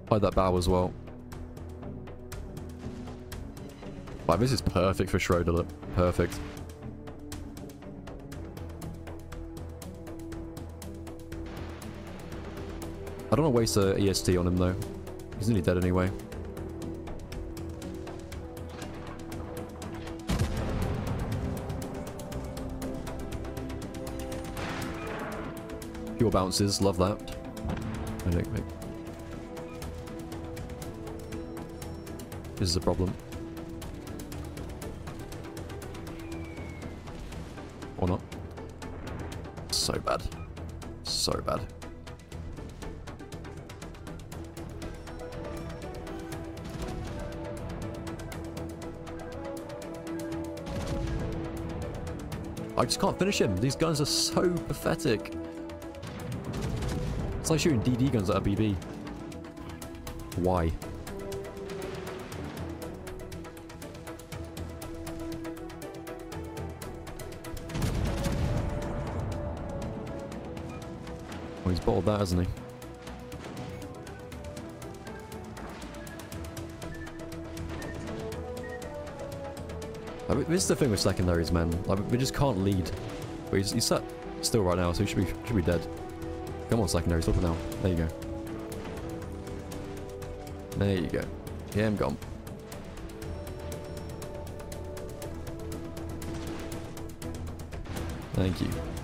Hide that bow as well. Wow, this is perfect for Schroder, look. Perfect. I don't want to waste a EST on him though. He's nearly dead anyway. Pure bounces, love that. This is a problem. Or not. So bad. So bad. I just can't finish him. These guns are so pathetic. It's like shooting DD guns at a BB. Why? Oh, he's bottled that, hasn't he? This is the thing with secondaries, man. Like, we just can't lead. But he's sat still right now, so he should be dead. Come on, secondaries, up now. There you go. There you go. Yeah, I'm gone. Thank you.